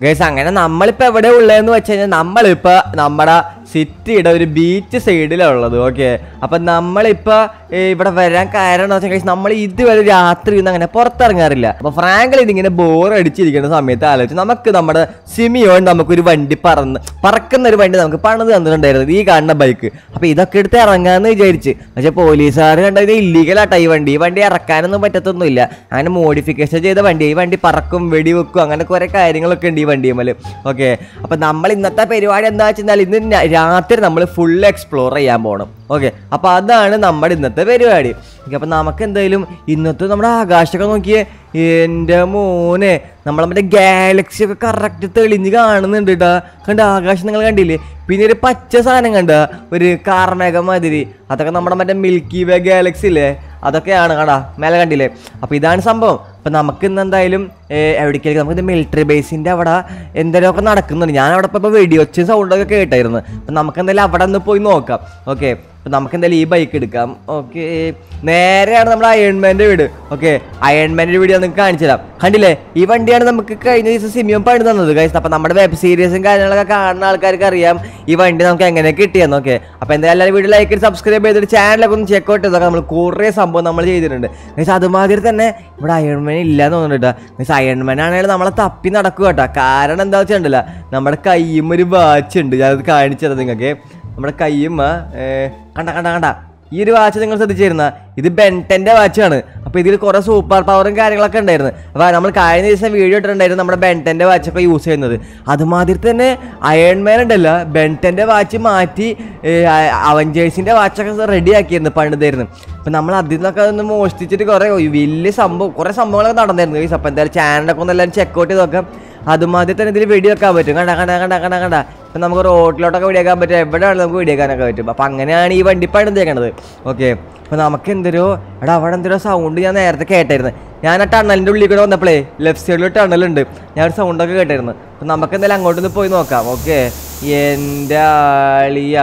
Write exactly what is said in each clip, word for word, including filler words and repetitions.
Guys അങ്ങനെ നമ്മളിപ്പോൾ എവിടെ ഉള്ളതെന്ന് വെച്ച് കഴിഞ്ഞാൽ നമ്മളിപ്പോൾ നമ്മുടെ സിറ്റിയുടെ ഒരു ബീച്ച് സൈഡിലുള്ളത്. ഓക്കെ, അപ്പം നമ്മളിപ്പോൾ ഇവിടെ വരാൻ കാരണം എന്ന് വെച്ചാൽ ഗൈസ് നമ്മൾ ഇതുവരെ രാത്രി ഒന്നും അങ്ങനെ പുറത്തിറങ്ങാറില്ല. അപ്പോൾ ഫ്രാങ്കിൽ ഇതിങ്ങനെ ബോർ അടിച്ചിരിക്കുന്ന സമയത്ത് ആലോചിച്ച് നമുക്ക് നമ്മുടെ സിമിയോൺ നമുക്കൊരു വണ്ടി പറന്ന് പറക്കുന്ന ഒരു വണ്ടി നമുക്ക് പണിത് തന്നിട്ടുണ്ടായിരുന്നു, ഈ കാണുന്ന ബൈക്ക്. അപ്പോൾ ഇതൊക്കെ എടുത്ത് ഇറങ്ങാമെന്ന് വിചാരിച്ച്. പക്ഷേ പോലീസുകാർ കണ്ടത് ഇല്ലീഗലാട്ടോ ഈ വണ്ടി. ഈ വണ്ടി ഇറക്കാനൊന്നും പറ്റത്തൊന്നുമില്ല. അങ്ങനെ മോഡിഫിക്കേഷൻ ചെയ്ത വണ്ടി. ഈ വണ്ടി പറക്കും വെടിവെക്കും അങ്ങനെ കുറേ കാര്യങ്ങളൊക്കെ ഉണ്ട് ഈ വണ്ടിയുമ്മൽ. ഓക്കെ, അപ്പം നമ്മൾ ഇന്നത്തെ പരിപാടി എന്താ വെച്ചാൽ ഇന്ന് രാത്രി നമ്മൾ ഫുൾ എക്സ്പ്ലോർ ചെയ്യാൻ പോകണം. ഓക്കെ, അപ്പോൾ അതാണ് നമ്മുടെ ഇന്നത്തെ പരിപാടി. ഓക്കെ, അപ്പം നമുക്ക് എന്തായാലും ഇന്നത്തെ നമ്മുടെ ആകാശമൊക്കെ നോക്കിയേ. എൻ്റെ മോനെ, നമ്മളെ മറ്റേ ഗാലക്സി ഒക്കെ കറക്റ്റ് തെളിഞ്ഞ് കാണുന്നുണ്ട് കേട്ടോ. കണ്ട ആകാശം നിങ്ങൾ കണ്ടില്ലേ? പിന്നെ ഒരു പച്ച സാധനം കണ്ട ഒരു കാർമേഘം മാതിരി, അതൊക്കെ നമ്മുടെ മറ്റേ മിൽക്കി വേ ഗാലക്സി ഇല്ലേ, അതൊക്കെയാണ് കടാ മേലെ കണ്ടില്ലേ. അപ്പോൾ ഇതാണ് സംഭവം. അപ്പം നമുക്ക് ഇന്ന് എന്തായാലും എവിടേക്കായിരിക്കും നമുക്ക് മിലിറ്ററി ബേസിൻ്റെ അവിടെ എന്തെങ്കിലുമൊക്കെ നടക്കുന്നുണ്ട്. ഞാൻ അവിടെ ഇപ്പോൾ വെടിവെച്ച സൗണ്ടൊക്കെ കേട്ടായിരുന്നു. അപ്പം നമുക്ക് എന്തായാലും അവിടെ ഒന്ന് പോയി നോക്കാം. ഓക്കെ, അപ്പം നമുക്ക് എന്തായാലും ഈ ബൈക്ക് എടുക്കാം. ഓക്കെ, നേരെയാണ് നമ്മുടെ അയൺമാൻ്റെ വീട്. ഓക്കെ, അയൺമാൻ്റെ വീട് നിങ്ങൾക്ക് കാണിച്ചു തരാം. കണ്ടില്ലേ, ഈ വണ്ടിയാണ് നമുക്ക് കഴിഞ്ഞ ദിവസം സിമിയോൻ പണി തന്നത് ഗൈസ്. അപ്പം നമ്മുടെ വെബ് സീരീസും കാര്യങ്ങളൊക്കെ കാണുന്ന ആൾക്കാർക്ക് അറിയാം ഈ വണ്ടി നമുക്ക് എങ്ങനെ കിട്ടിയെന്ന്. ഓക്കെ, അപ്പോൾ എന്തായാലും എല്ലാവരും വീഡിയോ ലൈക്ക് ചെയ്ത് സബ്സ്ക്രൈബ് ചെയ്തിട്ട് ചാനലൊക്കെ ഒന്ന് ചെക്ക് ഔട്ട് ചെയ്തൊക്കെ നമ്മൾ കുറേ സംഭവം നമ്മൾ ചെയ്തിട്ടുണ്ട് ഗൈസ്. അതുമാതിരി തന്നെ ഇവിടെ അയൺമാൻ ഇല്ലാന്ന് തോന്നുന്നുണ്ട് കേട്ടോ ഗൈസ്. അയൺമാൻ ആണെങ്കിൽ നമ്മളെ തപ്പി നടക്കുക കേട്ടോ. കാരണം എന്താ വെച്ചിട്ടുണ്ടല്ല, നമ്മുടെ കയ്യും ഒരു വാച്ച് ഉണ്ട്. ഞാനത് കാണിച്ചത് നിങ്ങൾക്ക്. നമ്മുടെ കയ്യും കണ്ട കണ്ട കണ്ട ഈ ഒരു വാച്ച് നിങ്ങൾ ശ്രദ്ധിച്ചിരുന്ന ഇത് ബെൻറ്റൻ്റെ വാച്ചാണ്. അപ്പോൾ ഇതിൽ കുറേ സൂപ്പർ പവറും കാര്യങ്ങളൊക്കെ ഉണ്ടായിരുന്നു. അപ്പോൾ നമ്മൾ കഴിഞ്ഞ ദിവസം വീഡിയോ ഇട്ടിട്ടുണ്ടായിരുന്നു നമ്മുടെ ബെൻറ്റൻ്റെ വാച്ചൊക്കെ യൂസ് ചെയ്യുന്നത്. അതുമാതിരി തന്നെ അയൺമാൻ ഉണ്ടല്ലോ ബെൻറ്റൻ്റെ വാച്ച് മാറ്റി അവഞ്ചേഴ്സിൻ്റെ വാച്ചൊക്കെ റെഡി ആക്കിയിരുന്നു, പണിതായിരുന്നു. അപ്പം നമ്മൾ അതിൽ നിന്നൊക്കെ ഒന്ന് മോഷ്ടിച്ചിട്ട് കുറേ വലിയ സംഭവം കുറേ സംഭവങ്ങളൊക്കെ നടന്നായിരുന്നു ഗൈസ്. അപ്പോൾ എന്തായാലും ചാനലൊക്കെ ഒന്ന് എല്ലാവരും ചെക്ക് ഔട്ട് ചെയ്ത് നോക്കാം. അതുമാതിരി തന്നെ ഇതിൽ വെടി വെക്കാൻ പറ്റും. കണ്ട കണ്ട കണ്ട കണ്ട കണ്ട ഇപ്പം നമുക്ക് റോഡിലോട്ടൊക്കെ വെടിയാക്കാൻ പറ്റും, എവിടെയാണ് നമുക്ക് വെടിയാക്കാനൊക്കെ പറ്റും. അപ്പം അങ്ങനെയാണ് ഈ വണ്ടി പണിതേക്കണത്. ഓക്കെ, അപ്പോൾ നമുക്ക് എന്തോ എടാ അവിടെ എന്തോ സൗണ്ട് ഞാൻ നേരത്തെ കേട്ടായിരുന്നു. ഞാൻ ആ ടണലിൻ്റെ ഉള്ളിൽ കൂടെ വന്നപ്പോഴേ ലെഫ്റ്റ് സൈഡിൽ ടണലുണ്ട്, ഞാൻ ഒരു സൗണ്ടൊക്കെ കേട്ടായിരുന്നു. അപ്പം നമുക്ക് എന്തായാലും അങ്ങോട്ടൊന്ന് പോയി നോക്കാം. ഓക്കെ, എൻ്റെ ആളിയ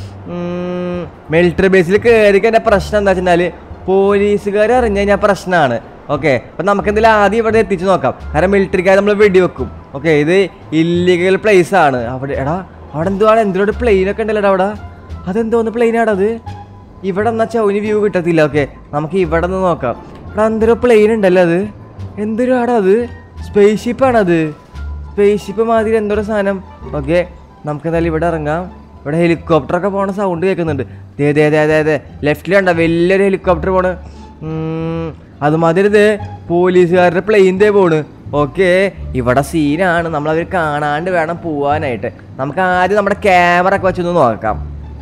മിലിറ്ററി ബേസിൽ കയറിക്കാൻ എൻ്റെ പ്രശ്നം എന്താ വെച്ചാൽ പോലീസുകാർ അറിഞ്ഞു കഴിഞ്ഞാൽ പ്രശ്നമാണ്. ഓക്കെ, അപ്പം നമുക്ക് എന്തെങ്കിലും ആദ്യം ഇവിടെ എത്തിച്ച് നോക്കാം. കാരണം മിലിറ്ററിക്കാർ നമ്മൾ വെടിവെക്കും. ഓക്കെ, ഇത് ഇല്ലീഗൽ പ്ലേസ് ആണ്. അവിടെ എടാ അവിടെ എന്തുവാണ് എന്തിനോട് പ്ലെയിനൊക്കെ ഉണ്ടല്ലോ അവിടെ. അതെന്തോന്ന് പ്ലെയിനാണത്? ഇവിടെ എന്നാൽ ചൗനി വ്യൂ കിട്ടത്തില്ല. ഓക്കെ, നമുക്ക് ഇവിടെ നിന്ന് നോക്കാം. ഇവിടെ എന്തൊരു പ്ലെയിൻ ഉണ്ടല്ലോ. അത് എന്തൊരു ആടാ, അത് സ്പേസ് ഷിപ്പാണത്. സ്പേസ് ഷിപ്പ് മാതിരി എന്തൊരു സാധനം. ഓക്കെ, നമുക്ക് എന്തായാലും ഇവിടെ ഇറങ്ങാം. ഇവിടെ ഹെലികോപ്റ്ററൊക്കെ പോണ സൗണ്ട് കേൾക്കുന്നുണ്ട്. ദേ ദേ ദേ ദേ ദേ ലെഫ്റ്റിൽ കണ്ടോ വലിയൊരു ഹെലികോപ്റ്റർ പോണ്. അതുമാതിരി ഇത് പോലീസുകാരുടെ പ്ലെയിൻ ദേ പോണ്. ഓക്കെ, ഇവിടെ സീനാണ്. നമ്മളവർ കാണാണ്ട് വേണം പോവാനായിട്ട്. നമുക്ക് ആദ്യം നമ്മുടെ ക്യാമറ ഒക്കെ വെച്ചൊന്ന് നോക്കാം.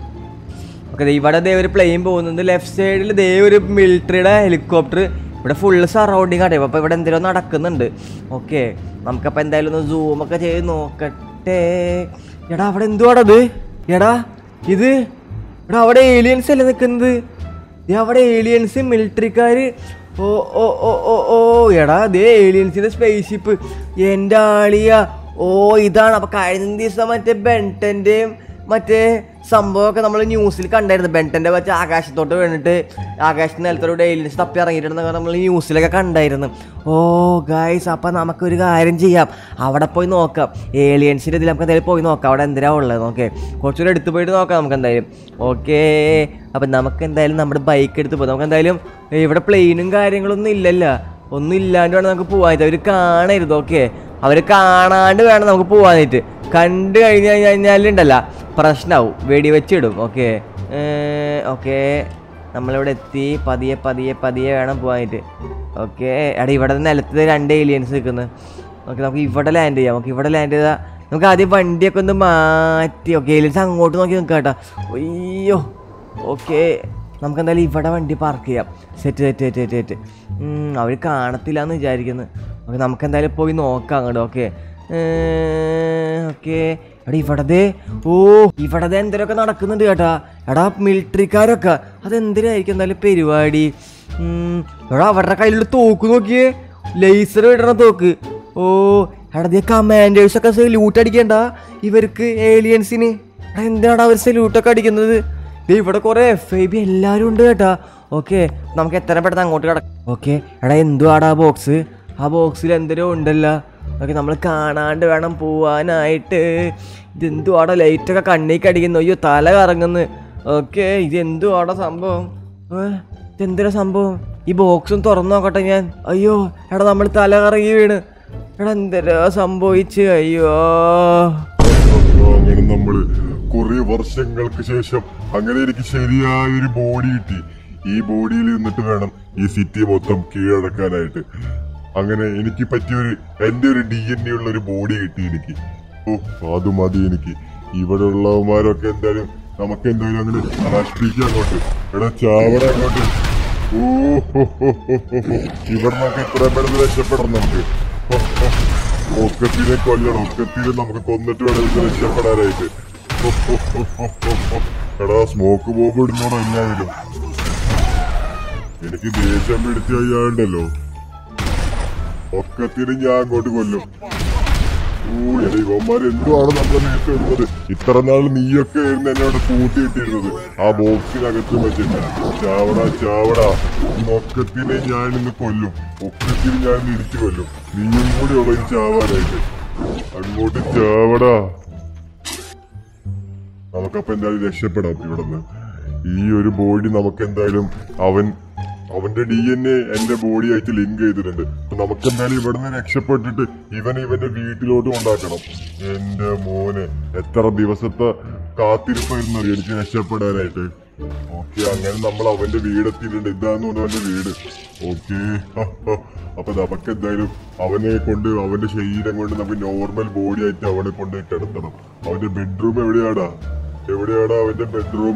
ഓക്കെ, ഇവിടെ ദേ ഒരു പ്ലെയിൻ പോകുന്നുണ്ട്. ലെഫ്റ്റ് സൈഡിൽ ദേ ഒരു മിലിറ്ററിയുടെ ഹെലികോപ്റ്റർ. ഇവിടെ ഫുള്ള് സറൗണ്ടിങ് ആണ്. അപ്പോൾ ഇവിടെ എന്തെങ്കിലും നടക്കുന്നുണ്ട്. ഓക്കെ, നമുക്കപ്പോൾ എന്തായാലും ഒന്ന് സൂമൊക്കെ ചെയ്ത് നോക്കട്ടെ. എടാ അവിടെ എന്തുവാടത്? എടാ ഇത് എടാ അവിടെ ഏലിയൻസ് അല്ലേ നിൽക്കുന്നത്? അവിടെ ഏലിയൻസ് മിലിറ്ററിക്കാർ. ഓ ഓ ഓ ഓ ഓ എടാ ദേ ഏലിയൻസിൻ്റെ സ്പേസ് ഷിപ്പ്. എൻ്റെ ആളിയ ഓ ഇതാണ്. അപ്പോൾ കഴിഞ്ഞ ദിവസം മറ്റേ ബെൻറ്റൻ്റെയും മറ്റേ സംഭവമൊക്കെ നമ്മൾ ന്യൂസിൽ കണ്ടായിരുന്നു. ബെൻറ്റൻ്റെ വെച്ച് ആകാശത്തോട്ട് വീണിട്ട് ആകാശത്തിന് നിലത്തോടെ ഏലിയൻസ് തപ്പി ഇറങ്ങിയിട്ടുണ്ടെന്നൊക്കെ നമ്മൾ ന്യൂസിലൊക്കെ കണ്ടായിരുന്നു. ഓ ഗൈസ്, അപ്പം നമുക്കൊരു കാര്യം ചെയ്യാം, അവിടെ പോയി നോക്കാം. ഏലിയൻസിൻ്റെ ഇതിൽ നമുക്ക് എന്തായാലും പോയി നോക്കാം അവിടെ എന്തിനാ ഉള്ളത്. ഓക്കെ, കുറച്ചുകൂടെ എടുത്ത് പോയിട്ട് നോക്കാം നമുക്ക് എന്തായാലും. ഓക്കെ, അപ്പം നമുക്ക് എന്തായാലും നമ്മുടെ ബൈക്ക് എടുത്ത് പോകാം. നമുക്ക് എന്തായാലും ഇവിടെ പ്ലെയിനും കാര്യങ്ങളൊന്നും ഇല്ലല്ലോ. ഒന്നും ഇല്ലാണ്ട് വേണം നമുക്ക് പോകാനായിട്ട്. അവർ കാണരുത്. ഓക്കെ, അവർ കാണാണ്ട് വേണം നമുക്ക് പോകാനായിട്ട്. കണ്ടു കഴിഞ്ഞ് കഴിഞ്ഞാലുണ്ടല്ല പ്രശ്നമാവും, വെടിവെച്ചിടും. ഓക്കെ ഓക്കെ നമ്മളിവിടെ എത്തി. പതിയെ പതിയെ പതിയെ വേണം പോകാനായിട്ട്. ഓക്കെ, എടാ ഇവിടെ നിലത്ത് രണ്ട് ഏലിയൻസ് നിൽക്കുന്നത്. ഓക്കെ, നമുക്ക് ഇവിടെ ലാൻഡ് ചെയ്യാം. നമുക്ക് ഇവിടെ ലാൻഡ് ചെയ്താൽ നമുക്ക് ആദ്യം വണ്ടിയൊക്കെ ഒന്ന് മാറ്റി. ഓക്കെ, ഏലിയൻസ് അങ്ങോട്ട് നോക്കി നിൽക്കാം കേട്ടോ. അയ്യോ ഓക്കെ, നമുക്ക് എന്തായാലും ഇവിടെ വണ്ടി പാർക്ക് ചെയ്യാം. Set set set set set അവർ കാണത്തില്ല എന്ന് വിചാരിക്കുന്നു. ഓക്കെ, നമുക്ക് എന്തായാലും പോയി നോക്കാം അങ്ങോട്ട്. ഓക്കെ ഓക്കെ എടാ ഇവിടെ ഓ ഇവിടെ എന്തെങ്കിലുമൊക്കെ നടക്കുന്നുണ്ട് കേട്ടാ. എടാ മിലിറ്ററിക്കാരൊക്കെ അതെന്തിനായിരിക്കും എന്തായാലും പരിപാടി. എടാ അവരുടെ കയ്യിലുള്ള തോക്ക് നോക്കിയേ, ലേസർ വിടണ തോക്ക്. ഓ എടാ ദേ കമാൻഡേഴ്സൊക്കെ സല്യൂട്ട് അടിക്കണ്ട ഇവർക്ക് ഏലിയൻസിന്. എടാ എന്തിനാണ് അവർ സല്യൂട്ടൊക്കെ അടിക്കുന്നത്? ഇവിടെ കുറേ എഫ് ഐ ബി എല്ലാവരും ഉണ്ട് കേട്ടാ. ഓക്കെ, നമുക്ക് എത്ര പെട്ടെന്ന് അങ്ങോട്ട് കിടക്കാം. ഓക്കെ എടാ എന്തുവാടാ ബോക്സ്? ആ ബോക്സിൽ എന്തെല്ലോ ഉണ്ടല്ലോ. ഓക്കെ നമ്മൾ കാണാണ്ട് വേണം പോവാനായിട്ട്. ഇതെന്തുവാടോ ലൈറ്റൊക്കെ കണ്ണിക്ക് അടിക്കുന്നു, അയ്യോ തല കറങ്ങുന്നു. ഓക്കെ ഇതെന്തുവാടോ സംഭവം, ഇതെന്തിനാ സംഭവം? ഈ ബോക്സും തുറന്നു നോക്കട്ടെ ഞാൻ. അയ്യോ എടാ നമ്മൾ തല കറങ്ങി വീണ്. എടാ എന്തരാ സംഭവിച്ച്? അയ്യോ അങ്ങനെ നമ്മള് കുറെ വർഷങ്ങൾക്ക് ശേഷം അങ്ങനെ എനിക്ക് ശരിയായൊരു ബോഡി കിട്ടി. ഈ ബോഡിയിൽ നിന്നിട്ട് വേണം ഈ സിറ്റി മൊത്തം കീഴടക്കാനായിട്ട്. അങ്ങനെ എനിക്ക് പറ്റിയൊരു എന്റെ ഒരു ഡി എൻ എ ഉള്ള ഒരു ബോഡി കിട്ടി എനിക്ക്. ഓ അത് മതി എനിക്ക്. ഇവിടെ ഉള്ളവന്മാരൊക്കെ എന്തായാലും നമുക്ക് എന്തായാലും അങ്ങനെ നശിപ്പിക്കാൻ അങ്ങോട്ട്. എടാ ചാവട അങ്ങോട്ട്. ഓ ഇവിടെ നമുക്ക് എത്രയും പെട്ടെന്ന് രക്ഷപ്പെടണം. നമുക്ക് ഒക്കത്തിനെ കൊല്ലണം. ഒക്കത്തിനെ നമുക്ക് കൊന്നിട്ട് വേണം ഇത് രക്ഷപ്പെടാനായിട്ട്. എടാ സ്മോക്ക് ബോംബ് ഇടുന്നോടോ എല്ലാവരും. എനിക്ക് ദേഷ്യം പിടിച്ച് കഴിയാണ്ടല്ലോ. ഒക്കത്തിന് ഞാൻ അങ്ങോട്ട് കൊല്ലും. ഓ എടാ ഇവന്മാർ എന്തുവാണ് നമ്മളെ നേരത്തെ ഇടുന്നത്? ഇത്ര നാൾ നീയൊക്കെ ആയിരുന്നു എന്നോട് കൂട്ടിയിട്ടിരുന്നത് ആ ബോക്സിനകത്ത് വെച്ചിട്ട്. ചാവടാ ചാവടാ, ഒക്കത്തിനെ ഞാൻ ഇന്ന് കൊല്ലും. ഒക്കത്തിന് ഞാൻ ഇന്ന് ഇടിച്ചു കൊല്ലും. നീയും കൂടി ഉള്ള ചാവാനായിട്ട്. അങ്ങോട്ട് ചാവടാ. നമുക്കപ്പൊ എന്തായാലും രക്ഷപ്പെടാം ഇവിടുന്ന്. ഈ ഒരു ബോഡി നമുക്ക് എന്തായാലും അവൻ അവന്റെ ഡി എൻ എ എന്റെ ബോഡി ആയിട്ട് ലിങ്ക് ചെയ്തിട്ടുണ്ട്. അപ്പൊ നമുക്ക് എന്തായാലും ഇവിടുന്ന് രക്ഷപ്പെട്ടിട്ട് ഇവൻ ഇവന്റെ വീട്ടിലോട്ട് കൊണ്ടാക്കണം. എന്റെ മോനെ എത്ര ദിവസത്തെ കാത്തിരിപ്പായിരുന്നു എനിക്ക് രക്ഷപ്പെടാനായിട്ട്. ഓക്കെ അങ്ങനെ നമ്മൾ അവന്റെ വീടെത്തിയിട്ടുണ്ട്. ഇതാന്ന് പറഞ്ഞ അവന്റെ വീട്. ഓക്കെ അപ്പൊ നമുക്ക് എന്തായാലും അവനെ കൊണ്ട് അവന്റെ ശരീരം കൊണ്ട് നമുക്ക് നോർമൽ ബോഡി ആയിട്ട് അവനെ കൊണ്ട് കിടത്തണം. അവന്റെ ബെഡ്റൂം എവിടെയാടാ? എവിടെയാടാ അവന്റെ ബെഡ്റൂം?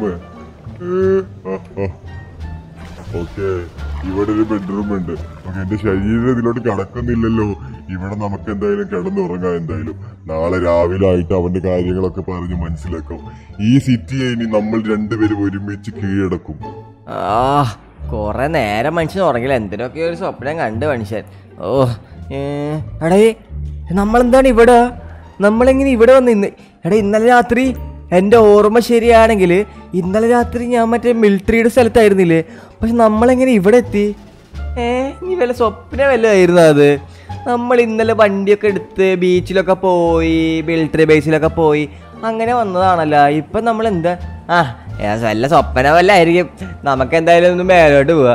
ഓക്കെ ഇവിടെ ഒരു ബെഡ്റൂം ഉണ്ട്. ഓക്കെ എന്റെ ശരീരം ഇതിലോട്ട് കടക്കുന്നില്ലല്ലോ. ഇവിടെ നമുക്ക് എന്തായാലും കിടന്നുറങ്ങാം. എന്തായാലും നാളെ രാവിലെ ആയിട്ട് അവന്റെ കാര്യങ്ങളൊക്കെ പറഞ്ഞ് മനസ്സിലാക്കാം. ഈ സിറ്റിയെ ഇനി നമ്മൾ രണ്ടുപേരും ഒരുമിച്ച് കീഴടക്കും. ആ കൊറേ നേരം മനുഷ്യൻ ഉറങ്ങില്ല. എന്തിനൊക്കെ ഒരു സ്വപ്നം കണ്ട് മനുഷ്യൻ. ഓ എടേ നമ്മളെന്താണ് ഇവിടെ? നമ്മളെങ്ങനെ ഇവിടെ വന്ന് ഇന്ന്? എടാ ഇന്നലെ രാത്രി എൻ്റെ ഓർമ്മ ശരിയാണെങ്കിൽ ഇന്നലെ രാത്രി ഞാൻ മറ്റേ മിലിറ്ററിയുടെ സ്ഥലത്തായിരുന്നില്ലേ? പക്ഷെ നമ്മളെങ്ങനെ ഇവിടെ എത്തി? ഏ ഇനി വല്ല സ്വപ്നം വല്ലതായിരുന്നു അത്? നമ്മൾ ഇന്നലെ വണ്ടിയൊക്കെ എടുത്ത് ബീച്ചിലൊക്കെ പോയി, മിലിറ്ററി ബേസിലൊക്കെ പോയി, അങ്ങനെ വന്നതാണല്ലോ. ഇപ്പം നമ്മൾ എന്താ ആ വല്ല സ്വപ്നം വല്ല ആയിരിക്കും. നമുക്ക് എന്തായാലും ഒന്ന് മേലോട്ട് പോവാ.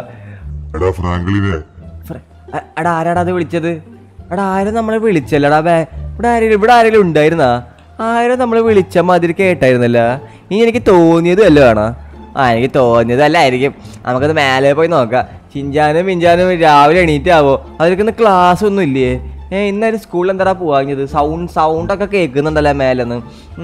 എടാ ആരാടാ അത് വിളിച്ചത്? എടാ ആരും നമ്മളെ വിളിച്ചല്ലടാ. ഇവിടെ ആരെങ്കിലും ഇവിടെ ആരെങ്കിലും ഉണ്ടായിരുന്നാ? ആരും നമ്മൾ വിളിച്ച മാതിരി കേട്ടായിരുന്നല്ലോ. ഇനി എനിക്ക് തോന്നിയതും അല്ല വേണോ? ആ എനിക്ക് തോന്നിയതല്ല ആയിരിക്കും. നമുക്കത് മേലെ പോയി നോക്കാം. ചിഞ്ചാനും മിഞ്ചാനും രാവിലെ എണീറ്റാവോ? അവർക്കൊന്ന് ക്ലാസ് ഒന്നും ഇല്ലേ? ഏ ഇന്നൊരു സ്കൂളിൽ എന്താ പോവാഞ്ഞത്? സൗണ്ട് സൗണ്ടൊക്കെ കേൾക്കുന്നുണ്ടല്ലോ മേലെന്ന്.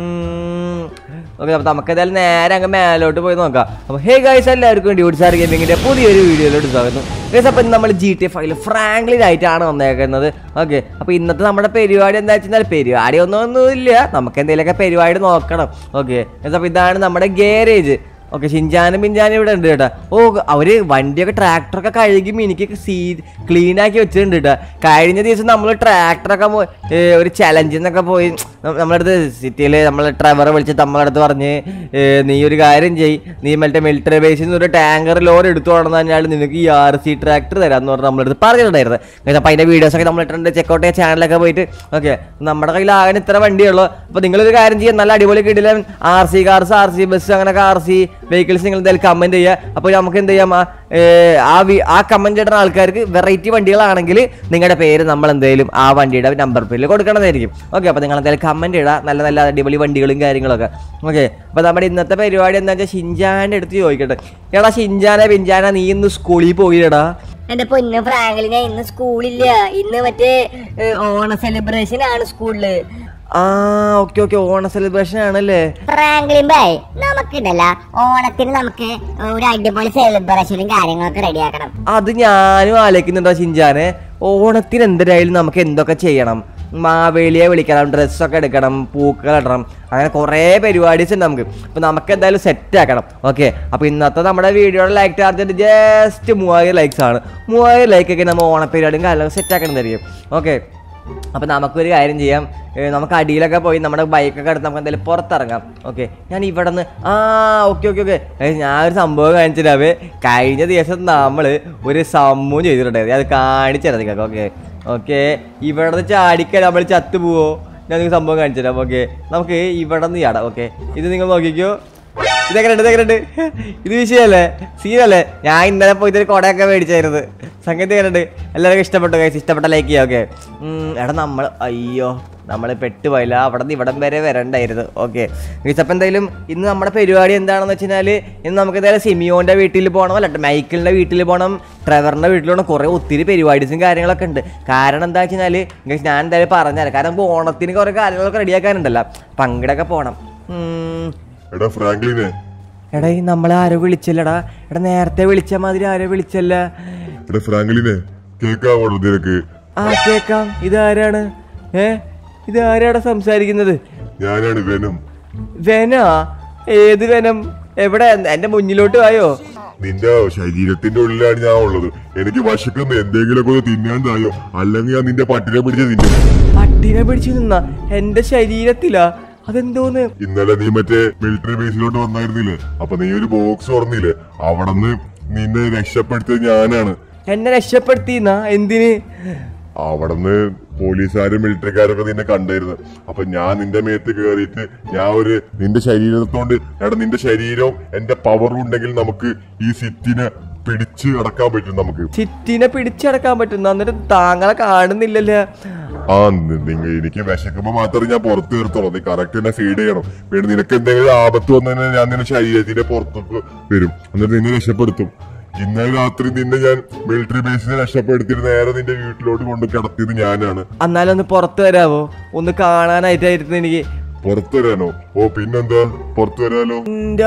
ഓക്കെ അപ്പോൾ നമുക്ക് ഏതായാലും നേരെ അങ്ങ് മേലോട്ട് പോയി നോക്കാം. അപ്പോൾ ഹേ ഗൈസ് എല്ലാവർക്കും വേണ്ടി ഡ്യൂഡ് സ്റ്റാർ ഗെയിമിങ്ങിൻ്റെ പുതിയൊരു വീഡിയോയിലോട്ട് സ്വാഗതം. ഗൈസ് അപ്പോൾ നമ്മൾ ജി ടി ഫൈവിൽ ഫ്രാങ്ക്ലിനായിട്ടാണ് വന്നേക്കുന്നത്. ഓക്കെ അപ്പോൾ ഇന്നത്തെ നമ്മുടെ പരിപാടി എന്താ വെച്ചാൽ പരിപാടി ഒന്നും ഒന്നുമില്ല. നമുക്ക് എന്തെങ്കിലുമൊക്കെ പരിപാടി നോക്കണം. ഓക്കെ അപ്പോൾ ഇതാണ് നമ്മുടെ ഗാരേജ്. ഓക്കെ ഷിൻചാനും പിഞ്ചാനും ഇവിടെ ഉണ്ട് കേട്ടോ. ഓ അവർ വണ്ടിയൊക്കെ ട്രാക്ടറൊക്കെ കഴുകി മിനിക്കൊക്കെ സീ ക്ലീനാക്കി വെച്ചിട്ടുണ്ട് കേട്ടോ. കഴിഞ്ഞ ദിവസം നമ്മൾ ട്രാക്ടറൊക്കെ ഒരു ചലഞ്ചിന്നൊക്കെ പോയി നമ്മളടുത്ത് സിറ്റിയിൽ നമ്മൾ ഡ്രൈവറെ വിളിച്ചിട്ട് നമ്മളടുത്ത് പറഞ്ഞ് നീ ഒരു കാര്യം ചെയ്യ്, നീ മറ്റേ മിലിറ്ററി ബേസിൽ നിന്ന് ഒരു ടാങ്കർ ലോറി എടുത്തു കൊണ്ടെന്ന് പറഞ്ഞാൽ നിനക്ക് ഈ ആർ സി ട്രാക്ടർ തരാമെന്ന് പറഞ്ഞ് നമ്മളടുത്ത് പറഞ്ഞിട്ടുണ്ടായിരുന്നു. അപ്പോൾ അതിൻ്റെ വീഡിയോസൊക്കെ നമ്മൾ ഇട്ടിട്ടുണ്ട്. ചെക്കൗട്ട് ചെയ്യാൻ ചാനലൊക്കെ പോയിട്ട്. ഓക്കെ നമ്മുടെ കയ്യിൽ ആകാൻ ഇത്ര വണ്ടിയുള്ളൂ. അപ്പോൾ നിങ്ങളൊരു കാര്യം ചെയ്യാം, നല്ല അടിപൊളി കിട്ടില്ല R C cars, R C bus, അങ്ങനെയൊക്കെ ആർ സി വെഹിക്കിൾസ് നിങ്ങൾ എന്തായാലും കമൻറ്റ് ചെയ്യുക. അപ്പോൾ നമുക്ക് എന്ത് ചെയ്യാം, ആ ആ കമൻറ്റ് ഇടുന്ന ആൾക്കാർക്ക് വെറൈറ്റി വണ്ടികളാണെങ്കിൽ നിങ്ങളുടെ പേര് നമ്മൾ എന്തായാലും ആ വണ്ടിയുടെ നമ്പർ പേരിൽ കൊടുക്കണമായിരിക്കും. ഓക്കെ അപ്പോൾ നിങ്ങൾ എന്തായാലും കമൻറ്റ് ഇടുക, നല്ല നല്ല അടിപൊളി വണ്ടികളും കാര്യങ്ങളൊക്കെ. ഓക്കെ അപ്പോൾ നമ്മുടെ ഇന്നത്തെ പരിപാടി എന്താ വെച്ചാൽ ഷിൻചാൻ്റെ അടുത്ത് ചോദിക്കട്ടെ. എടാ ഷിൻചാനെ പിഞ്ചാന നീ ഇന്ന് സ്കൂളിൽ പോയിടാ? എന്റെ പൊന്ന് ഫ്രാങ്ക്ലിനെ ഇന്ന് സ്കൂളില്ല. ഇന്ന് മറ്റേ ഓണ സെലിബ്രേഷൻ ആണ് സ്കൂളില്. ആ ഓക്കെ ഓക്കെ ഓണ സെലിബ്രേഷൻ ആണല്ലേ ഫ്രാങ്ക്ലിൻ ബൈ. നമുക്കിടല്ല ഓണത്തിന് നമുക്ക് ഒരു അടിപൊളി സെലിബ്രേഷനും കാര്യങ്ങളൊക്കെ റെഡിയാക്കണം. അത് ഞാനും ആലോചിക്കുന്നുണ്ടോ ഷിൻചാനെ? ഓണത്തിന് എന്തായാലും നമുക്ക് എന്തൊക്കെ ചെയ്യണം? മാവേലിയെ വിളിക്കണം, ഡ്രസ്സൊക്കെ എടുക്കണം, പൂക്കൾ ഇടണം, അങ്ങനെ കുറേ പരിപാടീസ് ഉണ്ട് നമുക്ക്. അപ്പോൾ നമുക്ക് എന്തായാലും സെറ്റ് ആക്കണം. ഓക്കെ അപ്പോൾ ഇന്നത്തെ നമ്മുടെ വീഡിയോയുടെ ലൈക്ക് ടാർഗറ്റ് ജസ്റ്റ് മൂവായിരം ലൈക്സ് ആണ്. മൂവായിരം ലൈക്കൊക്കെ നമ്മൾ ഓണപ്പരിപാടിയും കാലം സെറ്റ് ആക്കണമെന്നായിരിക്കും. ഓക്കെ അപ്പോൾ നമുക്കൊരു കാര്യം ചെയ്യാം, നമുക്ക് അടിയിലൊക്കെ പോയി നമ്മുടെ ബൈക്കൊക്കെ എടുത്ത് നമുക്ക് എന്തായാലും പുറത്തിറങ്ങാം. ഓക്കെ ഞാൻ ഇവിടെ നിന്ന് ആ ഓക്കെ ഓക്കെ ഓക്കെ ഞാനൊരു സംഭവം കാണിച്ചിട്ടാവേ. കഴിഞ്ഞ ദിവസം നമ്മൾ ഒരു സംഭവം ചെയ്തിട്ടുണ്ടായിരുന്നു, അത് കാണിച്ചു തരാം നിങ്ങൾക്ക്. ഓക്കെ ഓക്കെ ഇവിടെ നിന്ന് ചാടിക്കാൻ നമ്മൾ ചത്തു പോവോ? ഞാൻ നിങ്ങൾക്ക് സംഭവം കാണിച്ചു തരാം. ഓക്കെ നമുക്ക് ഇവിടെ നിന്ന് ചാടാം. ഓക്കെ ഇത് നിങ്ങൾ നോക്കിക്കോ. ഇതെങ്ങനെയുണ്ട് ഇതെങ്ങനെയുണ്ട് ഇത് വിഷയമല്ലേ സീനല്ലേ? ഞാൻ ഇന്നലെ പോയി ഇതൊരു കുടയൊക്കെ മേടിച്ചായിരുന്നു. സംഗതി എങ്ങനെയുണ്ട്? എല്ലാവർക്കും ഇഷ്ടപ്പെട്ടു ഗൈസ്? ഇഷ്ടപ്പെട്ട ലൈക്ക് ചെയ്യാം. ഓക്കെ എടാ നമ്മൾ അയ്യോ നമ്മൾ പെട്ടുപോയില്ല. അവിടെ നിന്ന് ഇവിടം വരെ വരണ്ടായിരുന്നു. ഓക്കെ ഗൈസ് അപ്പം എന്തായാലും ഇന്ന് നമ്മുടെ പരിപാടി എന്താണെന്ന് വെച്ച് കഴിഞ്ഞാൽ ഇന്ന് നമുക്ക് എന്തായാലും സിമിയോൻ്റെ വീട്ടിൽ പോകണം, അല്ല മൈക്കിളിൻ്റെ വീട്ടിൽ പോകണം, ട്രെവറിൻ്റെ വീട്ടിൽ പോകണം. കുറേ ഒത്തിരി പരിപാടീസും കാര്യങ്ങളൊക്കെ ഉണ്ട്. കാരണം എന്താ വെച്ച് കഴിഞ്ഞാൽ ഗൈസ് ഞാൻ എന്തായാലും പറഞ്ഞുതരാം. കാരണം നമുക്ക് ഓണത്തിന് കുറേ കാര്യങ്ങളൊക്കെ റെഡിയാക്കാനുണ്ടല്ലോ. അപ്പം അങ്ങോട്ടൊക്കെ പോകണം. എടാ ഫ്രാങ്ക്ലിനെ, എടാ ഈ നമ്മളെ ആരോ വിളിച്ചില്ലടാ. എടാ നേരത്തെ വിളിച്ച മാതിരി ആരോ വിളിച്ചല്ല. എടാ ഫ്രാങ്ക്ലിനെ കേൾക്കാവോ നിനക്ക്? ആ കേക്കാം. ഇതാരാണ്? ഏ ഇതാരാടാ സംസാരിക്കുന്നത്? ഞാനാണ് വെനം. വെനാ? ഏത് വെനം? എവിടെ? എന്റെ മുന്നിലോട്ട് ആയോ? നിന്റെ ശരീരത്തിന്റെ ഉള്ളിലാണ് ഞാൻ ഉള്ളത്. എനിക്ക് വശക്കുന്ന എന്തെങ്കിലുമൊക്കെ ഒന്ന് തിന്നാൻ തായോ, അല്ലെങ്കിൽ ഞാൻ നിന്റെ പട്ടിനെ പിടിച്ച് തിന്നും. പട്ടിനെ പിടിച്ചു നിന്നാ എന്റെ ശരീരത്തിലാ? അതെന്തോന്ന്? ഇന്നലെ നീ മറ്റേ മിലിറ്ററി ബേസിലോട്ട് വന്നായിരുന്നില്ലേ? അപ്പൊ നീ ഒരു ബോക്സ് തുറന്നില്ലേ? അവിടെ നിന്ന് നിന്നെ രക്ഷപ്പെടുത്തിയത് ഞാനാണ്. എന്നെ രക്ഷപ്പെടുത്തിന്നാ? എന്തിന്? അവിടെ നിന്ന് പോലീസുകാരും മിലിറ്ററിക്കാരൊക്കെ നിന്നെ കണ്ടായിരുന്നു. അപ്പൊ ഞാൻ നിന്റെ മേത്ത് കേറിയിട്ട് ഞാൻ ഒരു നിന്റെ ശരീരത്തോണ്ട് എടാ നിന്റെ ശരീരവും എന്റെ പവറും ഉണ്ടെങ്കിൽ നമുക്ക് ഈ സിറ്റിനെ പിടിച്ച് അടക്കാൻ പറ്റും. നമുക്ക് സിറ്റിനെ പിടിച്ചടക്കാൻ പറ്റുന്ന? എന്നിട്ട് താങ്കളെ കാണുന്നില്ലല്ലോ. ആ നിങ്ങൾ എനിക്ക് വിശക്കുമ്പോ മാത്രമേ ഞാൻ പുറത്ത് നിർത്തുള്ളൂ. നീ കറക്റ്റ് തന്നെ ഫീഡ് ചെയ്യണം. പിന്നെ നിനക്ക് എന്തെങ്കിലും ആപത്ത് വന്നാൽ ഞാൻ നിന്റെ ശരീരത്തിന്റെ പുറത്തേക്ക് വരും, എന്നിട്ട് നിന്നെ രക്ഷപ്പെടുത്തും. ഇന്നലെ രാത്രി നിന്നെ ഞാൻ മിലിറ്ററി ബേസിനെ രക്ഷപ്പെടുത്തിയിട്ട് നേരെ നിന്റെ വീട്ടിലോട്ട് കൊണ്ട് കിടത്തിയത് ഞാനാണ്. എന്നാലും ഒന്ന് പുറത്ത് വരാവോ? ഒന്ന് കാണാനായിട്ടായിരുന്നു എനിക്ക്. പുറത്തു വരാനോ? ഓ പിന്നെന്താ, പുറത്തു വരാലോ.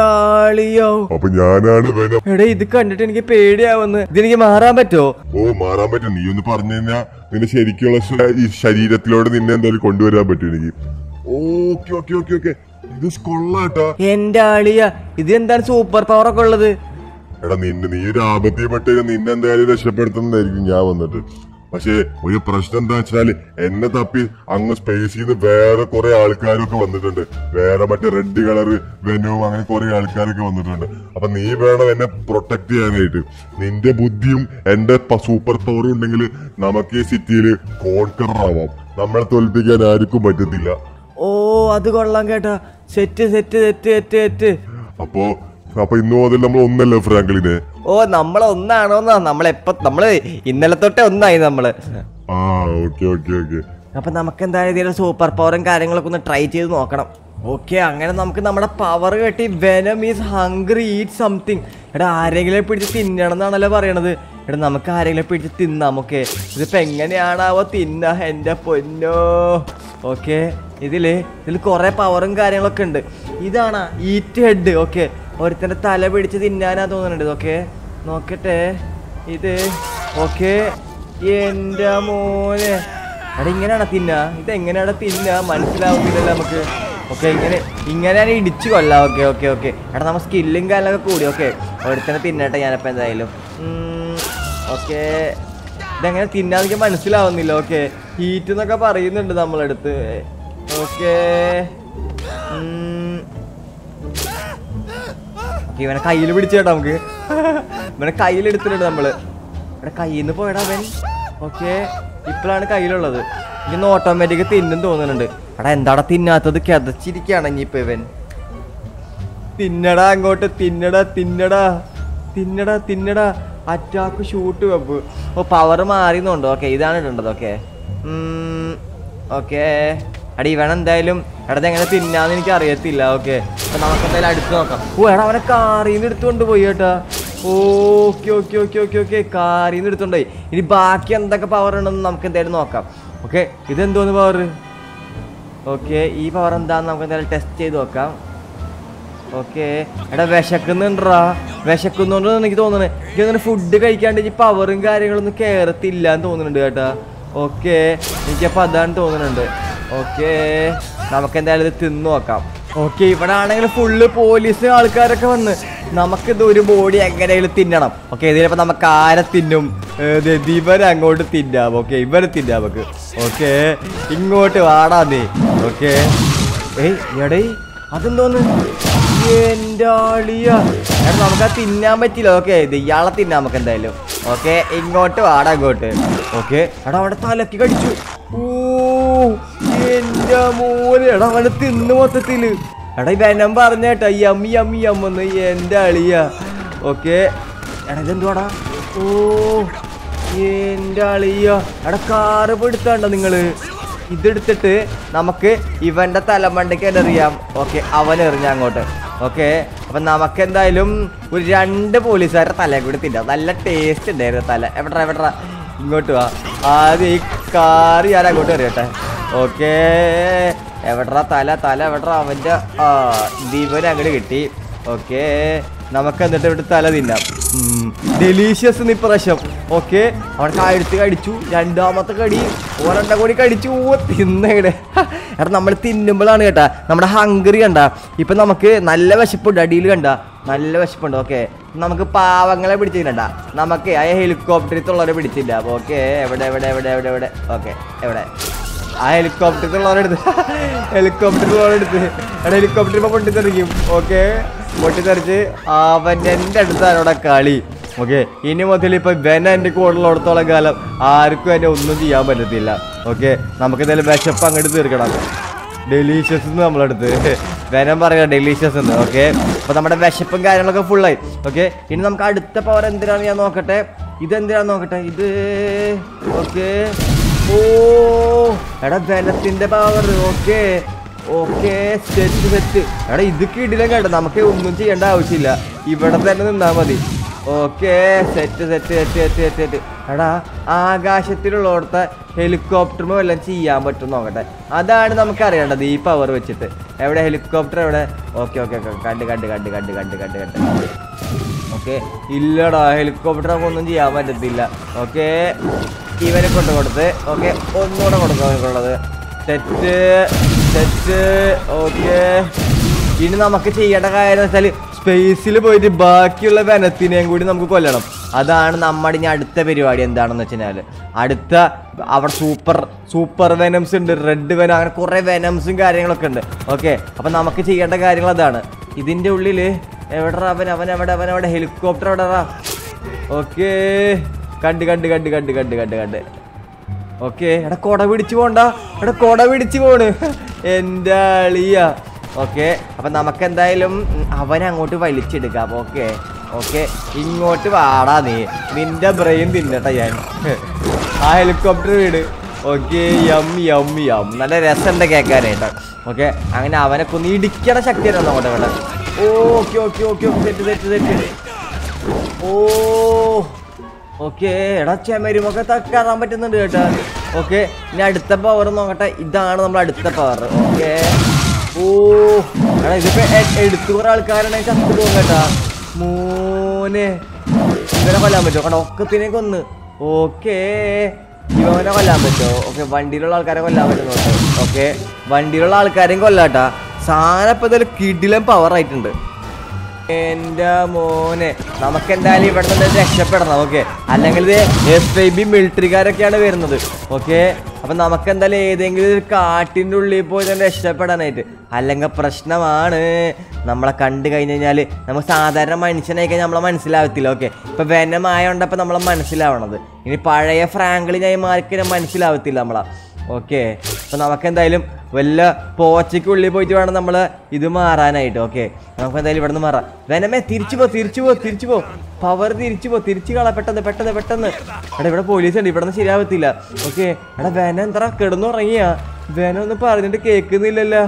അപ്പൊ ഞാനാണ് വെനം. എടാ ഇത് കണ്ടിട്ട് എനിക്ക് പേടിയാവുന്നു. ഇതെനിക്ക് മാറാൻ പറ്റോ? ഓ മാറാൻ പറ്റും. നീ ഒന്ന് പറഞ്ഞു കഴിഞ്ഞാൽ നിന്റെ ശരിക്കുള്ള ഈ ശരീരത്തിലോട്ട് നിന്നെ എന്തായാലും കൊണ്ടുവരാൻ പറ്റും എനിക്ക്. ഓക്കെ ഓക്കെ ഓക്കെ ഓക്കെ ഇത് കൊള്ളാട്ടാ. എന്റെ ആളിയ ഇതെന്താണ് സൂപ്പർ പവർ ഒക്കെ ഉള്ളത്? എടാ നിന്നെ നീ ഒരു ആപത്തിൽ പെട്ട് നിന്നെ എന്തായാലും രക്ഷപ്പെടുത്തുന്നതായിരിക്കും ഞാൻ വന്നിട്ട്. പക്ഷെ ഒരു പ്രശ്നം എന്താ വെച്ചാല് എന്നെ തപ്പി അങ്ങ് സ്പേസിൽ നിന്ന് വേറെ കുറെ ആൾക്കാരൊക്കെ വന്നിട്ടുണ്ട്. വേറെ മറ്റേ റെഡ് കളറ് വെനവും അങ്ങനെ കുറെ ആൾക്കാരൊക്കെ വന്നിട്ടുണ്ട്. അപ്പൊ നീ വേണം എന്നെ പ്രൊട്ടക്ട് ചെയ്യാനായിട്ട്. നിന്റെ ബുദ്ധിയും എന്റെ സൂപ്പർ പവറും ഉണ്ടെങ്കിൽ നമുക്ക് ഈ സിറ്റിയില് കോൺകറർ ആവാം. നമ്മളെ തോൽപ്പിക്കാൻ ആർക്കും പറ്റത്തില്ല. ഓ അത് കൊള്ളാം കേട്ടാ. Set set set set set അപ്പോ അപ്പൊ ഇന്നു മുതൽ നമ്മൾ ഒന്നല്ലേ ഫ്രാങ്ക്ലിനെ? ഓ നമ്മളെ ഒന്നാണോന്നാ? നമ്മളെപ്പ നമ്മള് ഇന്നലെ തൊട്ടേ ഒന്നായി നമ്മള്. ആ ഓക്കെ ഓക്കെ ഓക്കെ അപ്പൊ നമുക്ക് എന്തായാലും സൂപ്പർ പവറും കാര്യങ്ങളൊക്കെ ഒന്ന് ട്രൈ ചെയ്ത് നോക്കണം. ഓക്കെ അങ്ങനെ നമുക്ക് നമ്മുടെ പവർ കെട്ടി venom is hungry eat something. എടാ ആരെങ്കിലും പിടിച്ച് തിന്നണം എന്നാണല്ലോ പറയണത്. എടാ നമുക്ക് ആരെങ്കിലും പിടിച്ച് തിന്നാം. ഓക്കെ ഇതിപ്പോ എങ്ങനെയാണാവോ തിന്നാ? എന്റെ പൊന്നോ. ഓക്കെ ഇതില് ഇതിൽ കുറെ പവറും കാര്യങ്ങളൊക്കെ ഉണ്ട്. ഇതാണ് ഈറ്റ് ഹെഡ്. ഓക്കെ ഒരുത്തന്റെ തല പിടിച്ച് തിന്നാനാ തോന്നുന്നുണ്ട്. ഓക്കെ നോക്കട്ടെ ഇത്. ഓക്കെ എന്റെ മോനെ. എടാ ഇങ്ങനെയാണോ തിന്നാ? ഇതെങ്ങനെയാണ് തിന്നാ മനസ്സിലാവുന്നില്ലല്ലോ നമുക്ക്. ഓക്കെ ഇങ്ങനെ ഇങ്ങനെയാണ് ഇടിച്ചു കൊല്ലാം. ഓക്കെ ഓക്കെ ഓക്കെ എടാ നമ്മൾ സ്കില്ലും കാലൊക്കെ കൂടി. ഓക്കെ ഒരുത്തന്നെ തിന്നട്ടെ ഞാനിപ്പോൾ എന്തായാലും. ഓക്കെ ഇതെങ്ങനെ തിന്നാന്ന് മനസ്സിലാവുന്നില്ല. ഓക്കെ ഹീറ്റ് എന്നൊക്കെ പറയുന്നുണ്ട് നമ്മളെടുത്ത്. ഓക്കെ ഇവനെ കയ്യിൽ പിടിച്ചേട്ടാ നമുക്ക്. ഇവനെ കയ്യിലെടുത്തിട്ടുണ്ട് നമ്മള്. ഇവിടെ കയ്യിൽ നിന്ന് പോയടാ അവൻ. ഓക്കെ ഇപ്പോഴാണ് കയ്യിലുള്ളത്. ഇന്ന് ഓട്ടോമാറ്റിക് തിന്നും തോന്നുന്നുണ്ട്. എടാ എന്താടാ തിന്നാത്തത്? കിതച്ചിരിക്കുകയാണ് ഇനിയിപ്പോ ഇവൻ. തിന്നടാ അങ്ങോട്ട്. തിന്നടാ തിന്നടാ തിന്നടാ തിന്നടാ. Attack shoot web. ഓ പവർ മാറിയെന്നുണ്ട്. ഓക്കെ ഇതാണ് ഇടേണ്ടത്. ഓക്കെ ഓക്കെ എടാ ഇവൻ എന്തായാലും എടാ എങ്ങനെ തിന്നാന്ന് എനിക്ക് അറിയത്തില്ല. ഓക്കെ അപ്പൊ നമുക്ക് എന്തായാലും അടുത്ത് നോക്കാം. ഓ എടാ അവനെ കാറിന്ന് എടുത്തുകൊണ്ട് പോയി കേട്ടാ. Okay okay okay okay okay കാറിന്ന് എടുത്തോണ്ടായി. ഇനി ബാക്കി എന്തൊക്കെ പവർ ഉണ്ടെന്ന് നമുക്ക് എന്തായാലും നോക്കാം. ഓക്കെ ഇതെന്തോന്ന് പവർ? ഓക്കെ ഈ പവർ എന്താന്ന് നമുക്ക് എന്തായാലും ടെസ്റ്റ് ചെയ്ത് നോക്കാം. ഓക്കെ എടാ വിശക്കുന്നുണ്ടാ? വിശക്കുന്നുണ്ടോ എനിക്ക് തോന്നുന്നത്. എനിക്ക് തോന്നുന്നു ഫുഡ് കഴിക്കാണ്ട് ഈ പവറും കാര്യങ്ങളൊന്നും കയറത്തില്ല എന്ന് തോന്നുന്നുണ്ട് കേട്ടാ. ഓക്കെ എനിക്കപ്പോൾ അതാണ് തോന്നുന്നുണ്ട്. ഓക്കെ നമുക്ക് എന്തായാലും ഇത് തിന്നു നോക്കാം. ഓക്കെ ഇവിടെ ആണെങ്കിൽ ഫുള്ള് പോലീസ് ആൾക്കാരൊക്കെ വന്ന് നമുക്കിത് ഒരു ബോഡി എങ്ങനെയാലും തിന്നണം. ഓക്കെ ഇതിലിപ്പോൾ നമുക്ക് ആരെ തിന്നും? ഇവരെ അങ്ങോട്ട് തിന്നാം. ഓക്കെ ഇവരെ തിന്നാം നമുക്ക്. ഓക്കെ ഇങ്ങോട്ട് വാടാ നീ. ഓക്കെ ഏയ് എടേ അതെന്തോന്ന്? എന്റെ ആളിയ നമുക്ക് അത് തിന്നാൻ പറ്റില്ല. ഓക്കെ ഇത് ഇയാളെ തിന്നാൻ നമുക്ക് എന്തായാലും. ഓക്കെ ഇങ്ങോട്ട് വാടാ ഇങ്ങോട്ട്. ഓക്കെ എടാ അവിടെ തലക്ക് കടിച്ചു. ഓ എന്റെ മോനെ എടാ അവനെ തിന്ന് മൊത്തത്തില്. എടാ ഈ വെനം പറഞ്ഞേട്ടാ യമ്മി യമ്മി യമ്മെന്ന് എന്റെ അളിയ. ഓക്കെ എടാ ഇതെന്തുവാടാ? ഓ എന്റെ അളിയ എടാ കാറ് പിടുത്താണ്ടോ നിങ്ങള്? ഇതെടുത്തിട്ട് നമുക്ക് ഇവന്റെ തലമണ്ടയ്ക്ക് തന്നെ എറിയാം. ഓക്കെ അവൻ എറിഞ്ഞ അങ്ങോട്ട്. ഓക്കെ അപ്പൊ നമുക്ക് എന്തായാലും ഒരു രണ്ട് പോലീസുകാരുടെ തലയെ കൂടി തിന്നാം. നല്ല ടേസ്റ്റ് ഉണ്ടായിരുന്നു തല. എവിടാ എവിടാ ഇങ്ങോട്ട് വാ. ആദ്യം ഈ കാറ് ഞാൻ അങ്ങോട്ട് എറിയട്ടെ. ഓക്കെ എവിടാ തല തല എവിടാ അവന്റെ ആ ദീപന് അങ്ങോട്ട് കിട്ടി. ഓക്കെ നമുക്ക് എന്നിട്ട് ഇവിടെ തല തിന്നാം. ഡെലീഷ്യസ് ഇപ്രാവശ്യം. ഓക്കെ അവൻ കഴുത്ത് കടിച്ചു. രണ്ടാമത്തെ കടി ഒരെണ്ണം കൂടി കടിച്ചു. തിന്നവിടെ എടാ നമ്മൾ തിന്നുമ്പോഴാണ് കേട്ടാ നമ്മുടെ ഹംഗറി കണ്ട. ഇപ്പൊ നമുക്ക് നല്ല വിശപ്പുണ്ട്. അടിയിൽ കണ്ട നല്ല വിശപ്പുണ്ട്. ഓക്കെ നമുക്ക് പാവങ്ങളെ പിടിച്ചിട്ടുണ്ട. നമുക്ക് ആ ഹെലികോപ്റ്ററിത്തുള്ളവരെ പിടിച്ചില്ല. ഓക്കെ എവിടെ എവിടെ എവിടെ എവിടെ എവിടെ ഓക്കെ എവിടെ ആ ഹെലികോപ്റ്ററിത്തുള്ളവരെടുത്ത് ഹെലികോപ്റ്ററിലുള്ളവരെടുത്ത് എടാ ഹെലികോപ്റ്റർ ഇപ്പൊ പൊട്ടിത്തെറിക്കും. ഓക്കെ പൊട്ടിത്തെറിച്ച് അവൻ്റെ അടുത്താണ് അവിടെ കളി. ഓക്കെ ഇനി മുതൽ ഇപ്പൊ വെന എൻ്റെ കൂടുതലോടത്തോളം കാലം ആർക്കും എന്നെ ഒന്നും ചെയ്യാൻ പറ്റത്തില്ല. ഓക്കെ നമുക്ക് എന്തായാലും വിശപ്പ് അങ്ങോട്ട് തീർക്കണം. ഡെലീഷ്യസ് എന്ന് നമ്മളെടുത്ത് വെനം പറയാം ഡെലീഷ്യസ് എന്ന്. ഓക്കെ അപ്പൊ നമ്മുടെ വിശപ്പും കാര്യങ്ങളൊക്കെ ഫുള്ളായി. ഓക്കെ ഇനി നമുക്ക് അടുത്ത പവർ എന്തിനാണ് ഞാൻ നോക്കട്ടെ. ഇതെന്തിനാന്ന് നോക്കട്ടെ. ഇത് ഓക്കെ ഓ എടാ വെനത്തിന്റെ power. Okay okay set set എടാ ഇത് കിടിലം കേട്ടോ. നമുക്ക് ഒന്നും ചെയ്യേണ്ട ആവശ്യമില്ല. ഇവിടെ തന്നെ നിന്നാ മതി. Okay set set set set set set എടാ ആകാശത്തിലുള്ളടത്ത് ഹെലികോപ്റ്ററും എല്ലാം ചെയ്യാൻ പറ്റും നോക്കട്ടെ. അതാണ് നമുക്ക് അറിയേണ്ടത് ഈ പവർ വെച്ചിട്ട്. എവിടെ ഹെലികോപ്റ്റർ എവിടെ? ഓക്കെ ഓക്കെ ഓക്കെ കണ്ട് കണ്ട് കണ്ട് കണ്ട് കണ്ട് കണ്ട് കണ്ട് ഓക്കെ ഇല്ലടാ ഹെലികോപ്റ്റർ നമുക്ക് ഒന്നും ചെയ്യാൻ പറ്റത്തില്ല. ഓക്കെ ഇവനെ കൊണ്ട് കൊടുത്ത് ഓക്കെ ഒന്നുകൂടെ കൊടുക്കാം അവനക്കുള്ളത്. സെറ്റ് സെറ്റ് ഓക്കെ ഇനി നമുക്ക് ചെയ്യേണ്ട കാര്യം വെച്ചാൽ സ്പേസിൽ പോയിട്ട് ബാക്കിയുള്ള വെനത്തിനെയും കൂടി നമുക്ക് കൊല്ലണം. അതാണ് നമ്മുടെ ഇനി അടുത്ത പരിപാടി. എന്താണെന്ന് വെച്ച് കഴിഞ്ഞാൽ അടുത്ത അവിടെ സൂപ്പർ സൂപ്പർ വെനംസ് ഉണ്ട്, റെഡ് വെനം, അങ്ങനെ കുറേ വെനംസും കാര്യങ്ങളൊക്കെ ഉണ്ട്. ഓക്കെ അപ്പം നമുക്ക് ചെയ്യേണ്ട കാര്യങ്ങൾ അതാണ്. ഇതിൻ്റെ ഉള്ളിൽ എവിടെ അവൻ അവൻ എവിടെ അവൻ അവിടെ ഹെലികോപ്റ്റർ എവിടെറാ? ഓക്കെ കണ്ട് കണ്ട് കണ്ട് കണ്ട് കണ്ട് കണ്ട് കണ്ട് ഓക്കെ എടാ കൊട പിടിച്ചു പോണ്ട. എടാ കൊട പിടിച്ചു പോണ് എൻ്റെ അളിയ. ഓക്കെ അപ്പം നമുക്ക് എന്തായാലും അവനെ അങ്ങോട്ട് വലിച്ചെടുക്കാം. ഓക്കെ ഓക്കെ ഇങ്ങോട്ട് വാടാ നീ. നിന്റെ ബ്രെയിൻ തിന്നട്ടെ ഞാൻ. ആ ഹെലികോപ്റ്റർ വീട്. ഓക്കെ യം യം യം നല്ല രസമുണ്ട് കേൾക്കാനായിട്ട്. ഓക്കെ അങ്ങനെ അവനെ കൊന്ന് ഇടിക്കണ ശക്തി തരണം അങ്ങോട്ട് വേണ്ട. Okay okay okay set set set ഓ ഓക്കെ എടാ ചെമരുമൊക്കെ കയറാൻ പറ്റുന്നുണ്ട് കേട്ടോ. ഓക്കെ ഇനി അടുത്ത പവർ നോക്കട്ടെ. ഇതാണ് നമ്മൾ അടുത്ത പവർ. ഓക്കെ ഓ എടാ ഇതിപ്പോ എടുത്തു കുറെ ആൾക്കാരാണെങ്കിൽ ചത്തു പോകും കേട്ടാ. മൂന്ന് ഇവനെ കൊല്ലാൻ പറ്റുമോ? കണ്ടോ ഒക്കത്തിനെ കൊന്ന്. ഓക്കെ ഇവനെ കൊല്ലാൻ പറ്റുമോ? ഓക്കെ വണ്ടിയിലുള്ള ആൾക്കാരെ കൊല്ലാൻ പറ്റുന്നുണ്ട്. ഓക്കെ വണ്ടിയിലുള്ള ആൾക്കാരെയും കൊല്ലാട്ടാ. സാധനം ഇപ്പൊ ഇതൊരു കിടിലം പവർ ആയിട്ടുണ്ട്. എന്റെ മോനെ നമുക്ക് എന്തായാലും ഇവിടെ നിന്ന് രക്ഷപ്പെടണം. ഓക്കെ അല്ലെങ്കിൽ ഇത് എഫ് ഐ ബി മിലിറ്ററിക്കാരൊക്കെയാണ് വരുന്നത്. ഓക്കെ അപ്പൊ നമുക്ക് എന്തായാലും ഏതെങ്കിലും ഒരു കാട്ടിൻ്റെ ഉള്ളിൽ പോയി തന്നെ രക്ഷപ്പെടാനായിട്ട്. അല്ലെങ്കിൽ പ്രശ്നമാണ്. നമ്മളെ കണ്ടു കഴിഞ്ഞ് കഴിഞ്ഞാൽ നമുക്ക് സാധാരണ മനുഷ്യനായി കഴിഞ്ഞാൽ നമ്മളെ മനസ്സിലാവത്തില്ല. ഓക്കെ ഇപ്പൊ വെനമായോണ്ടപ്പോൾ നമ്മളെ മനസ്സിലാവണത്. ഇനി പഴയ ഫ്രാങ്ക്ലിനായി മാറിക്കഴിഞ്ഞാൽ മനസ്സിലാവത്തില്ല നമ്മളെ. ഓക്കെ അപ്പൊ നമുക്ക് എന്തായാലും വല്ല പോച്ചയ്ക്കുള്ളിൽ പോയിട്ട് വേണം നമ്മൾ ഇത് മാറാനായിട്ട്. ഓക്കെ നമുക്ക് എന്തായാലും ഇവിടെ നിന്ന് മാറാം. വെനമേ തിരിച്ചു പോ തിരിച്ചു പോ തിരിച്ചു പോ പവർ തിരിച്ചു പോ തിരിച്ചു കള പെട്ടെന്ന് പെട്ടെന്ന് പെട്ടെന്ന്. എടാ ഇവിടെ പോലീസ് ഉണ്ട്. ഇവിടെ നിന്ന് ശരിയാവത്തില്ല. ഓക്കെ എടാ വെന എന്താ കിടന്നുറങ്ങിയാ? വെന ഒന്നും പറഞ്ഞിട്ട് കേൾക്കുന്നില്ലല്ലോ.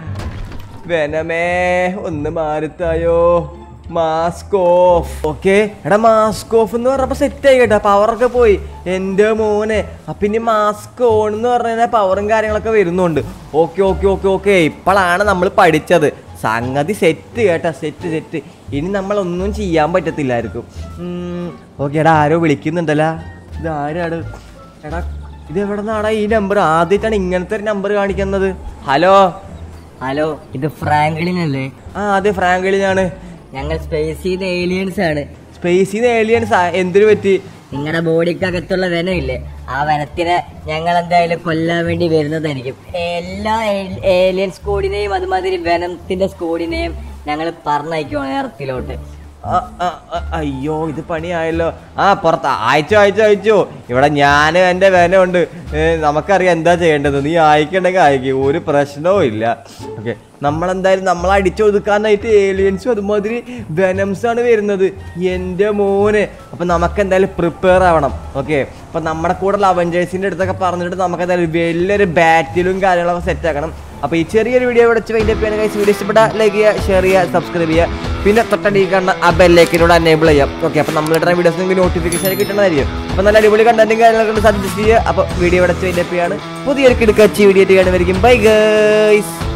വെനമേ ഒന്ന് മാറിത്തായോ. Mask off. ഓക്കെ എടാ മാസ്ക് ഓഫ് എന്ന് പറഞ്ഞപ്പോ സെറ്റ് ആയി കേട്ടാ. പവറൊക്കെ പോയി എൻ്റെ മോനെ. അപ്പൊ ഇനി മാസ്ക് ഓൺ എന്ന് പറഞ്ഞു കഴിഞ്ഞാൽ പവറും കാര്യങ്ങളൊക്കെ വരുന്നുണ്ട്. ഓക്കെ ഓക്കെ ഓക്കെ ഓക്കെ ഇപ്പോഴാണ് നമ്മൾ പഠിച്ചത്. സംഗതി സെറ്റ് കേട്ടാ സെറ്റ് സെറ്റ്. ഇനി നമ്മളൊന്നും ചെയ്യാൻ പറ്റത്തില്ലായിരിക്കും. ഓക്കെ എടാ ആരോ വിളിക്കുന്നുണ്ടല്ലോ. ഇത് ആരാണ്? എടാ ഇത് എവിടെ നിന്നാടാ ഈ നമ്പർ? ആദ്യമായിട്ടാണ് ഇങ്ങനത്തെ ഒരു നമ്പർ കാണിക്കുന്നത്. ഹലോ ഹലോ ഇത് ഫ്രാങ്ക്ലിൻ അല്ലേ? ആ അതെ ഫ്രാങ്ക്ലിനാണ്. ഞങ്ങൾ സ്പേസിൽ ഏലിയൻസ് ആണ്. സ്പേസിൽ നിന്ന് ഏലിയൻസ് എന്തിനു പറ്റി? നിങ്ങളുടെ ബോഡിക്കകത്തുള്ള വനമില്ലേ, ആ വനത്തിനെ ഞങ്ങൾ എന്തായാലും കൊല്ലാൻ വേണ്ടി വരുന്നതായിരിക്കും. എല്ലാ ഏലിയൻ സ്കോഡിനെയും അതുമാതിരി വനത്തിന്റെ സ്കോഡിനെയും ഞങ്ങൾ പറഞ്ഞയക്കുവാണ് എർത്തിലോട്ട്. ആ, ആ, ആ, അയ്യോ ഇത് പണിയായല്ലോ. ആ പുറത്ത് അയച്ചോ അയച്ചോ അയച്ചോ. ഇവിടെ ഞാൻ എൻ്റെ വേനയുണ്ട്, നമുക്കറിയാം എന്താ ചെയ്യേണ്ടത്. നീ അയക്കണ്ടെങ്കിൽ അയക്കും, ഒരു പ്രശ്നവും ഇല്ല. ഓക്കെ, നമ്മളെന്തായാലും നമ്മളെ അടിച്ചൊതുക്കാനായിട്ട് ഏലിയൻസും അതുമാതിരി വെനംസാണ് വരുന്നത്. എൻ്റെ മോനെ, അപ്പം നമുക്ക് എന്തായാലും പ്രിപ്പയർ ആവണം. ഓക്കെ, അപ്പം നമ്മുടെ കൂടെയുള്ള അവഞ്ചേഴ്സിൻ്റെ അടുത്തൊക്കെ പറഞ്ഞിട്ട് നമുക്ക് എന്തായാലും വലിയൊരു ബാറ്റിലും കാര്യങ്ങളൊക്കെ സെറ്റ് ആക്കണം. അപ്പോൾ ഈ ചെറിയൊരു വീഡിയോ ഇവിടെ വെച്ച് അതിൻ്റെ പേര് കഴിച്ച് വീഡിയോ ഇഷ്ടപ്പെട്ട ലൈക്ക് ചെയ്യുക, ഷെയർ ചെയ്യുക, സബ്സ്ക്രൈബ് ചെയ്യുക, പിന്നെ തൊട്ടടി കാണുന്ന ആ ബെല്ലൈക്കനോട് എനേബിൾ ചെയ്യാം. ഓക്കെ, അപ്പോൾ നമ്മളിടുന്ന വീഡിയോസ് നിങ്ങൾക്ക് നോട്ടിഫിക്കേഷൻ കിട്ടുന്നതായിരിക്കും. അപ്പോൾ നല്ല അടിപൊളി കണ്ടന്റും കാര്യങ്ങളൊക്കെ സജസ്റ്റ് ചെയ്യുക. അപ്പോൾ വീഡിയോ ഇവിടെ വെച്ച് അതിൻ്റെ പേരാണ് പുതിയൊരു കിടക്കാച്ചി വീഡിയോ ആയിട്ട് കാണുമായിരിക്കും. Bye guys.